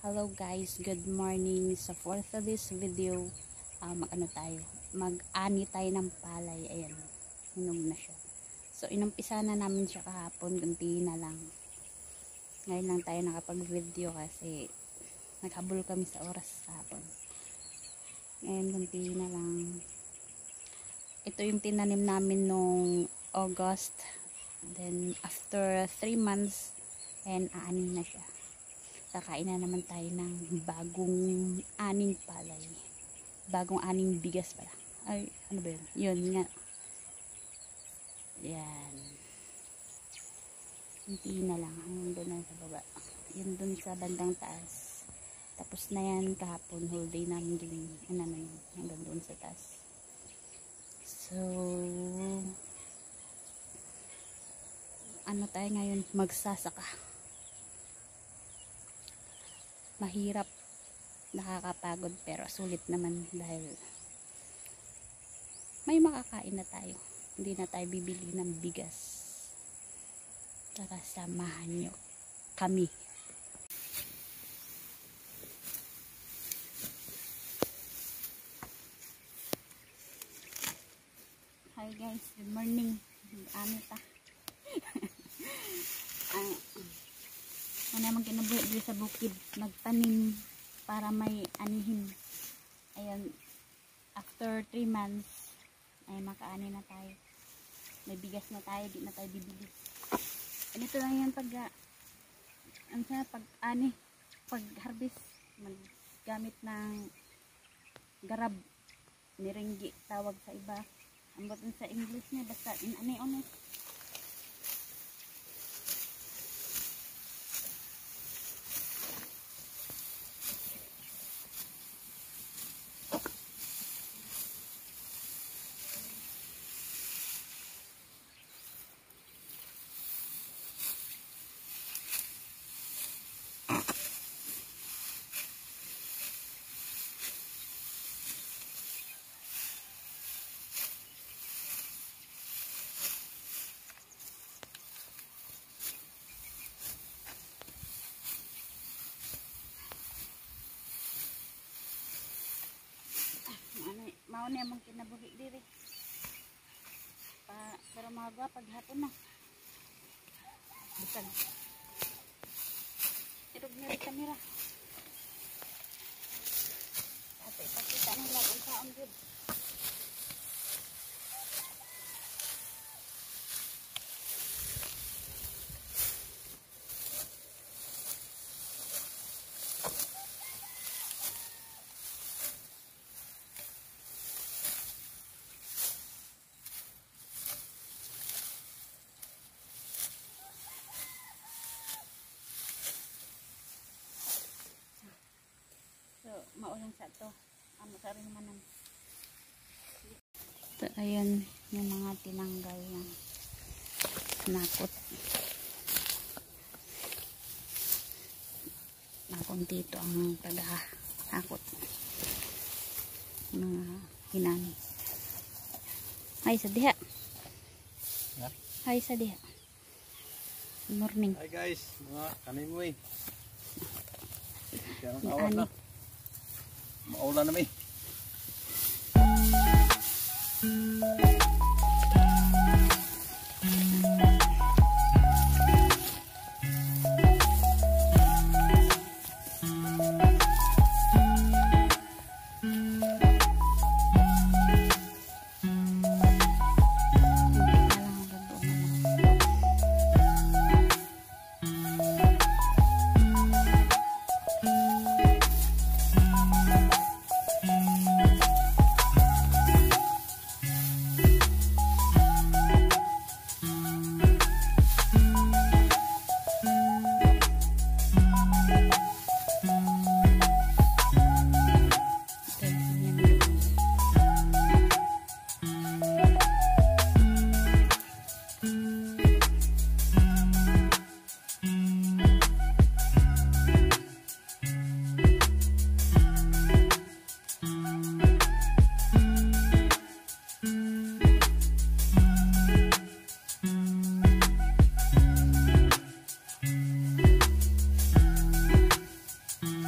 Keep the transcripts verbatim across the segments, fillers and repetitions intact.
Hello guys, good morning. So for this video, uh, mag ano tayo, mag-ani tayo ng palay. Ayan, hinog na siya. So inumpisa na namin siya kahapon, kunti na lang. Ngayon lang tayo nakapag-video kasi naghabol kami sa oras kahapon. Ngayon kunti na lang. Ito yung tinanim namin nung August. Then after three months, and aani na siya. Kakain na naman tayo ng bagong aning palay. Bagong aning bigas pala. Ay, ano ba yun? Yun nga. Yan. Hindi na lang. Hanggang doon na sa baba. Yun doon sa bandang taas. Tapos na yan kahapon. Whole day namin din. Ano na yun. Hanggang doon sa taas. So, ano tayo ngayon? Magsasaka. Mahirap, nakakapagod, pero sulit naman dahil may makakain na tayo. Hindi na tayo bibili ng bigas. Tara, samahan nyo kami. Hi guys, good morning. Ano ta? Ay, ano naman kinabuhi dito sa bukid, magtanim para may anihin. Ayan, after three months ay makaani na tayo, may bigas na tayo, di na tayo bibili. Ganito lang yan pag ano siya, pag ani, pag harvest, maggamit ng garab, niringgi tawag sa iba, ambot sa English niya, basta in ani ono. Mao na mong kinabuhi diri. Pa, pero mga pag hapon na. Bisag. Irog na rin kamera. At ipakita nila kung saan good. Maulang sa to amo sa rin manan. So, ayun yung mga tinanggal ng nakot nakong dito ang taga-nakot mga hinani. Hi sa diha. Yeah. Hi sa diha. Good morning. Hi guys, mga kanimoy. Kaya ang awat na. Maulan na may.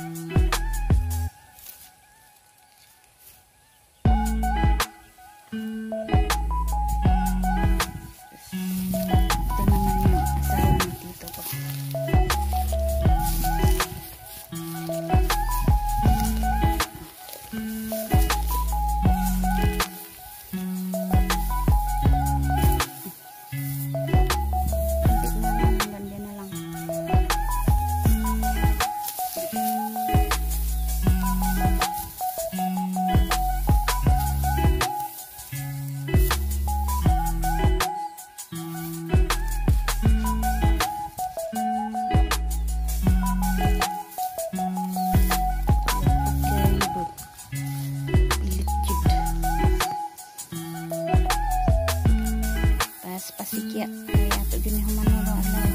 Ito naman yung asawa ng tito ko. Kunti na lang, ganda na lang. Pas pasikya kaya ato gini humanolo alaw.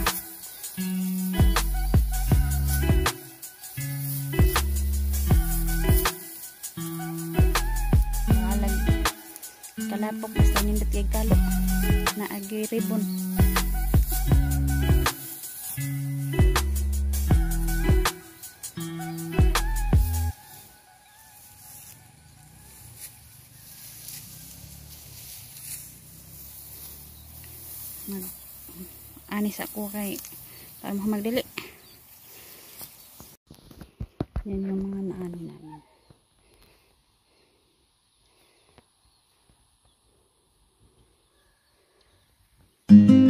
Walag kalapok basta nindot kay kalo na agi ribbon. Mag anis ako kay para mo magdili. Yan yung mga naano namin. Mm-hmm.